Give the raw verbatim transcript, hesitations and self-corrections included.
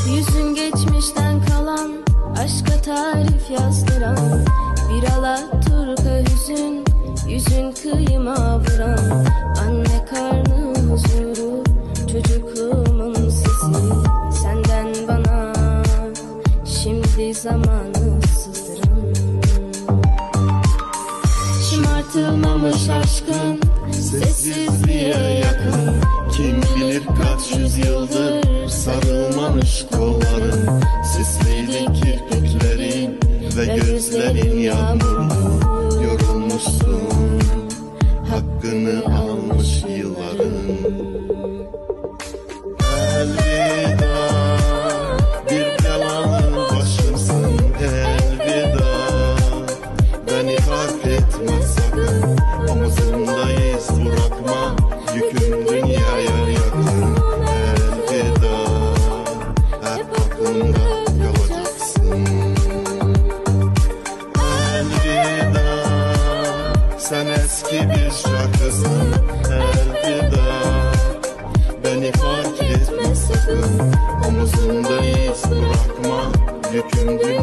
Yüzün geçmişten kalan, aşka tarif yazdıran, bir alaturka hüzün, yüzün kıyıma vuran. Anne karnı huzuru, çocukluğumun sesi, senden bana şimdi zamanı sızdıran. Şımartılmamış aşkın, sessizliğe yakın, kim bilir kaç yüzyıldır sarılmamış kolların. Sisliydi kirpiklerin ve gözlerin yağmurlu. Yorulmuşsun, hakkını almış yılların. Elveda, bir belalı başımsın. Elveda, beni fark etme sakın. Omuzundayız, bırakma, yükün dünyaya yakın. Elveda, hep aklımda kalacaksın. Elveda, sen eski bir şarkısın. Elveda, beni fark etme sakın. Omuzundayız, bırakma, yükün dünyaya